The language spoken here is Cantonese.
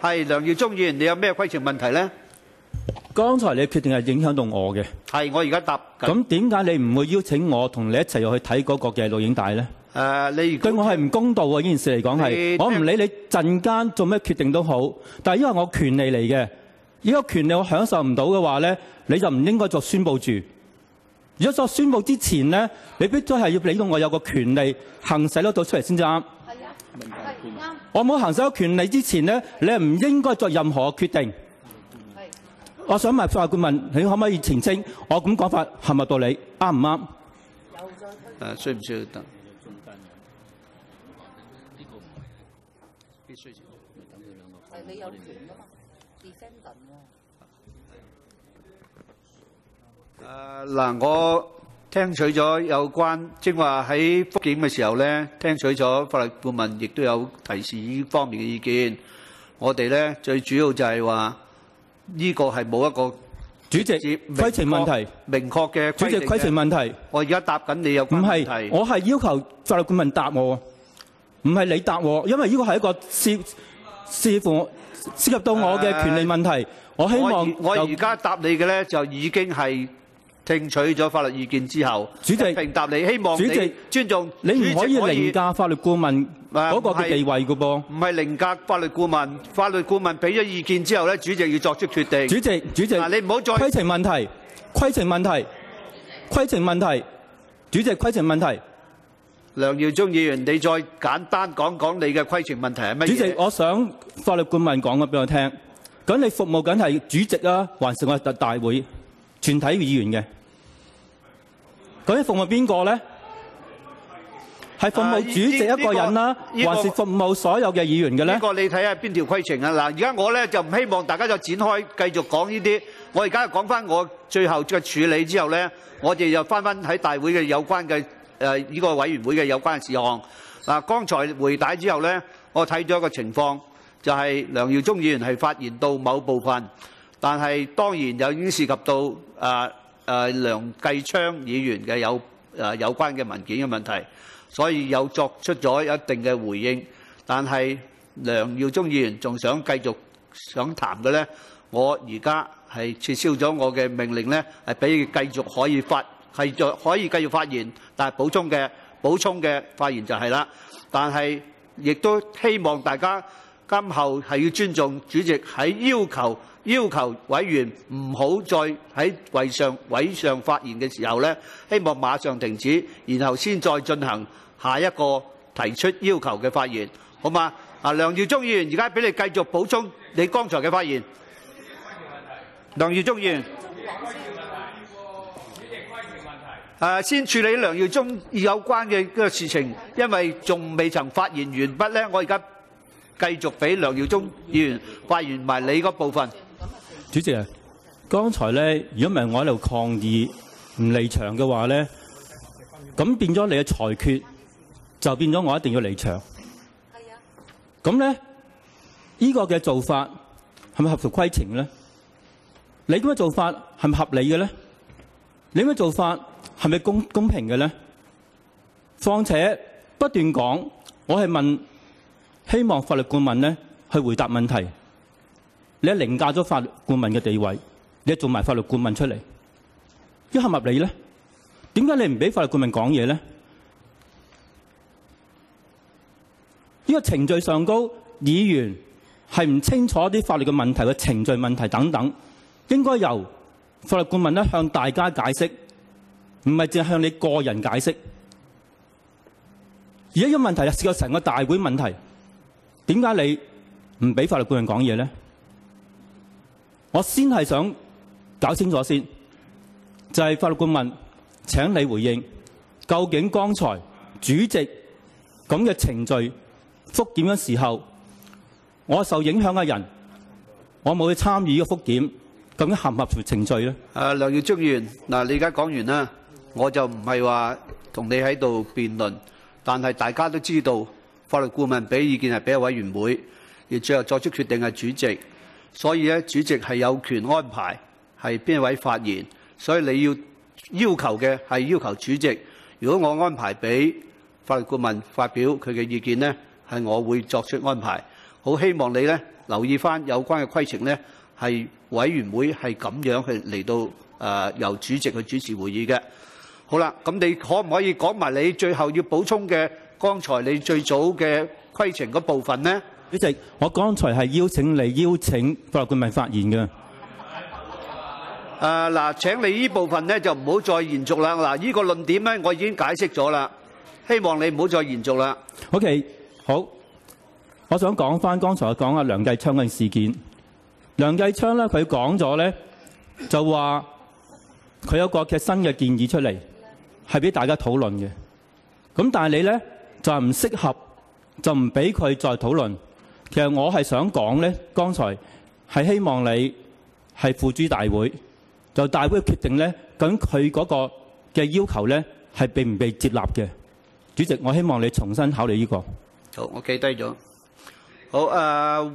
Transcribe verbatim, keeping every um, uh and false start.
係梁耀忠議員，你有咩規程問題咧？ 剛才你嘅決定係影響到我嘅。 係，我而家答緊。 咁點解你唔會邀請我同你一齊去睇嗰個嘅錄影帶咧？ 誒、呃，你對我係唔公道啊！呢件事嚟講係，我唔理你陣間做咩決定都好，但係因為我權利嚟嘅，呢個權利我享受唔到嘅話咧，你就唔應該作宣佈住。如果作宣佈之前咧，你必須係要俾到我有個權利行使得到出嚟先至啱。係啊，係啱。我冇行使到權利之前咧，你係唔應該作任何決定。係。我想問法律顧問，你可唔可以澄清我咁講法係咪道理？啱唔啱？ 誒，需唔需要得？必須係你有權㗎嘛 defendant 喎。誒嗱，我聽取咗有關，即係話喺復檢嘅時候咧，聽取咗法律顧問亦都有提示呢方面嘅意見。我哋咧最主要就係話呢個係冇一個主席規程問題， 明確嘅主席規程問題。 我而家答緊你有關問題。 唔係，我係要求法律顧問答我。唔係你答我，因為呢個係一個涉涉乎涉及到我嘅權利問題。我希望我而家答你嘅咧，就已經係聽取咗法律意見之後， 主席評答你，希望主席尊重。 你唔可以凌駕法律顧問嗰個嘅地位嘅噃。 唔係凌駕法律顧問，法律顧問俾咗意見之後咧，主席要作出決定。 主席，主席， 嗱你唔好再規程問題，規程問題，規程問題，主席規程問題。 梁耀忠議員，你再簡單講講你嘅規程問題係乜嘢？ 主席，我想法律顧問講咗俾我聽。咁你服務緊係主席啊，還是我哋大會全體議員嘅？咁你服務邊個咧？係服務主席一個人啦、啊，這個這個、還是服務所有嘅議員嘅咧？ 呢個你睇下邊條規程啊！嗱，而家我咧就唔希望大家就展開繼續講呢啲。我而家講翻我最後嘅處理之後咧，我哋又翻翻喺大會嘅有關嘅。誒呢個委員會嘅有關事項嗱，剛才回帶之後咧，我睇咗一個情況，就係梁耀忠議員係發言到某部分，但係當然又已經涉及到誒誒梁繼昌議員嘅有誒有關嘅文件嘅問題，所以有作出咗一定嘅回應。但係梁耀忠議員仲想繼續想談嘅咧，我而家係撤銷咗我嘅命令咧，係俾佢繼續可以發。係就可以繼續發言，但係補充嘅補充嘅發言就係啦。但係亦都希望大家今後係要尊重主席喺要求要求委員唔好再喺位上位上發言嘅時候咧，希望馬上停止，然後先再進行下一個提出要求嘅發言，好嗎？啊，梁耀忠議員，而家俾你繼續補充你剛才嘅發言。梁耀忠議員。誒，先處理梁耀忠有關嘅嗰個事情，因為仲未曾發言完畢咧，我而家繼續俾梁耀忠議員發言埋你嗰部分。 主席啊，剛才咧，如果唔係我喺度抗議唔離場嘅話咧，咁變咗你嘅裁決就變咗我一定要離場。係啊。咁咧，呢個嘅做法係咪合乎規程咧？你咁嘅做法係咪合理嘅咧？你咁嘅做法係咪公公平嘅咧？況且不斷講，我係問，希望法律顧問咧去回答問題。你係凌駕咗法律顧問嘅地位，你係做埋法律顧問出嚟，一合唔合理咧？點解你唔俾法律顧問講嘢咧？呢個程序上高，議員係唔清楚啲法律嘅問題嘅程序問題等等，應該由法律顧問咧向大家解釋。唔係淨係向你個人解釋，而家呢個問題係涉及成個大會問題，點解你唔俾法律顧問講嘢咧？我先係想搞清楚先，就係法律顧問請你回應，究竟剛才主席咁嘅程序復檢嘅時候，我受影響嘅人，我冇去參與呢個復檢，究竟合唔合乎程序咧？ 誒，梁耀忠議員，嗱，你而家講完啦。我就唔係話同你喺度辯論，但係大家都知道法律顧問俾意見係俾委員會，而最後作出決定係主席，所以咧主席係有權安排係邊位發言，所以你要要求嘅係要求主席。如果我安排俾法律顧問發表佢嘅意見呢，係我會作出安排。好希望你呢留意翻有關嘅規程咧，係委員會係咁樣去嚟到誒、呃、由主席去主持會議嘅。好啦，咁你可唔可以講埋你最後要補充嘅剛才你最早嘅規程嗰部分呢？ 主席，我剛才係邀請你邀請法律顧問發言嘅。 誒嗱，請你呢部分咧就唔好再延續啦。嗱，呢個論點咧我已經解釋咗啦，希望你唔好再延續啦。 OK， 好，我想講翻剛才我講阿梁繼昌嘅事件。梁繼昌咧，佢講咗咧，就話佢有個嘅新嘅建議出嚟，係俾大家討論嘅。咁但係你咧就係唔適合，就唔俾佢再討論。其實我係想講咧，剛才係希望你係付諸大會。就大會決定咧，究竟佢嗰個嘅要求咧係被唔被接納嘅？主席，我希望你重新考慮呢個。 好，我記低咗。好誒。呃